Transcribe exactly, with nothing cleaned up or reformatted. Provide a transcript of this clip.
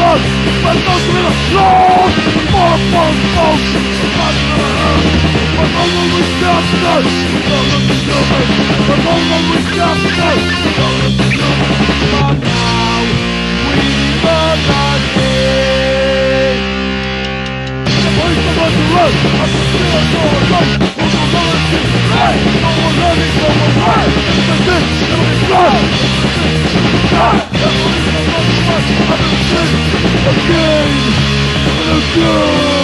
blood, my thoughts are in a load, more upon folks, my mother was justice, don't look to do it, my mother was justice, don't look to do it, but now we burn our day. The voice of us to run, I'm the spirit of our life, for the relative, hey, no one learning from our life, it's a sin, it'll be blood, again and again.